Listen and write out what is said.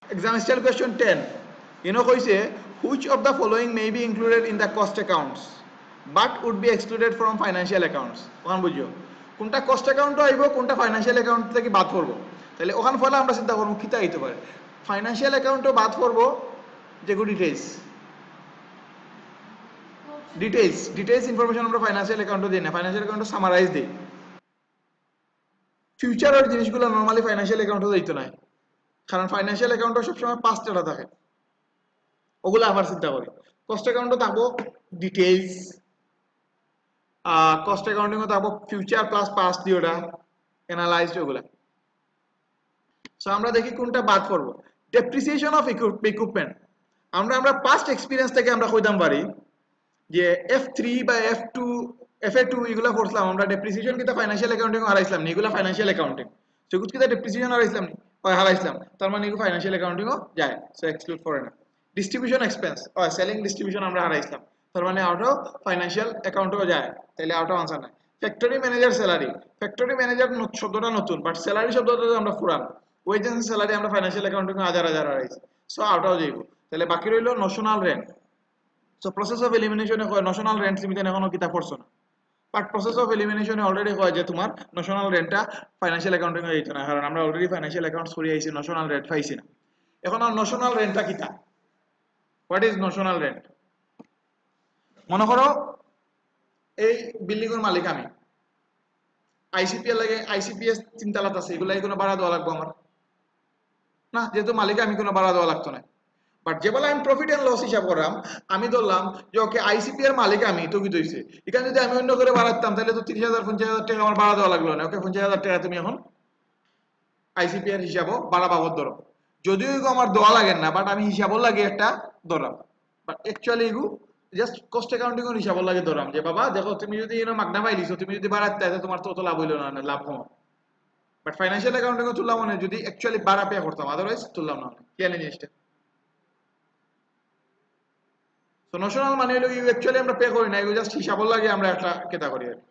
exam style question 10 কইছে which of the following may be included in the cost accounts but would be excluded from financial accounts ওখান বুঝো কোনটা cost অ্যাকাউন্টও আইবো কোনটা financial account থেকে বাদ পড়বো তাহলে ওখান ফলে আমরা চিন্তা করব কিতা হইতে পারে ফাইনান্সিয়াল অ্যাকাউন্টও বাদ পড়বো যেগুলো ডিটেইলস ইনফরমেশন আমরা ফাইনান্সিয়াল অ্যাকাউন্টও দিই না ফাইনান্সিয়াল অ্যাকাউন্টও সামারাইজ দিই ফিউচারের জিনিসগুলো নরমালি ফাইনান্সিয়াল অ্যাকাউন্টও দিতে নাই কারণ ফাইনান্সিয়াল অ্যাকাউন্টও সবসময় পাস্ট ডাটা থাকে ওগুলো আবার চিন্তা করি কস্ট অ্যাকাউন্টও থাকবো ডিটেইলস কস্ট অ্যাকাউন্টিংও থাকবো ফিউচার প্লাস পাস্ট দিওটা অ্যানালাইজড ওগুলা সো আমরা দেখি কোনটা বাদ পড়বো ডেপ্রিসিয়েশন অফ ইকুইপমেন্ট আমরা পাস্ট এক্সপিরিয়েন্স থেকে আমরা কইতাম পারি যে F3 বা F2 FA2 এগুলা পড়ছিলাম আমরা ডেপ্রিসিয়েশন কিতা ফাইনান্সিয়াল অ্যাকাউন্টিং হারাইছিলাম না এগুলা ফাইনান্সিয়াল অ্যাকাউন্টিং সেগুলো কিতা ডেপ্রিসিয়েশন হারাইছিলাম না হারাইছিলাম তার মানে এগুলো ফাইনান্সিয়াল অ্যাকাউন্টিংও যায় সো এক্সক্লুড করে না ডিস্ট্রিবিউশন এক্সপেন্স সেলিং ডিস্ট্রিবিউশন আমরা হারাইছিলাম তার মানে আউটও ফাইনান্সিয়াল অ্যাকাউন্টও যায় তাহলে আউটও আনসার না ফ্যাক্টরি ম্যানেজার শব্দটা নতুন বাট স্যালারি শব্দটা আমরা পুরান ওয়েজ এন্ড স্যালারি আমরা ফাইনান্সিয়াল অ্যাকাউন্টিং হাজার হারাইছি সো আউটও যাইব তাহলে বাকি রইল national rent so process of এলিমিনেশনে কয় ন্যাশনাল রেন্ট লিমিটেড এখনো কিতাব পড়ছো না বাট প্রসেস অফ এলিমিনেশনে অলরেডি কয় যে তোমার ন্যাশনাল রেন্টটা ফাইনান্সিয়াল অ্যাকাউন্টিং এ যাইতো না কারণ আমরা অলরেডি ফাইনান্সিয়াল অ্যাকাউন্টস করে আইছি ন্যাশনাল রেন্ট পাইছি না এখন আর ন্যাশনাল রেন্টটা কিতা হোয়াট ইজ ন্যাশনাল রেন্ট মনে করো এই বিল্ডিং এর মালিক আমি আইসিপিএস তিনতলাত আছে এগুলাই কোনো ভাড়া দেওয়া লাগবে আমার না যেহেতু মালিক আমি কোনো ভাড়া দেওয়া লাগতো না বাট যে বলে আমি প্রফিট এন্ড লস হিসাব করলাম আমি ধরলাম যে ওকে আইসিপি এর মালিক আমি তো কি হইছে এখানে যদি আমি অন্য করে বাড়াতাম তাহলে তো 30,000-50,000 টাকা আমার ভাড়া দেওয়া লাগলো না ওকে 50,000 টাকা তুমি এখন আইসিপি এর হিসাবও ভাড়া বাবদ ধরো যদিও এগুলো আমার দেওয়া লাগে না বাট আমি হিসাবও লাগে একটা ধরলাম বাট অ্যাকচুয়ালি এগুলো জাস্ট কস্ট অ্যাকাউন্টিং এর হিসাবও লাগে ধরলাম যে বাবা দেখো তুমি যদি এনে মাগনা পাইলিছো তুমি যদি বাড়াতে তাহলে তোমার তো অত লাভ হইলো না লাভ কম বাট ফাইনান্সিয়াল অ্যাকাউন্টিং এ তুললাম মানে যদি অ্যাকচুয়ালি ভাড়া পে করতাম আদারওয়াইজ তুললাম না কেন জিনিসটা সো ন্যাশনাল মানে হলো ইউ অ্যাকচুয়ালি আমরা পে করি না এগুলো জাস্ট হিসাব লাগে আমরা একটা কেতা করি আর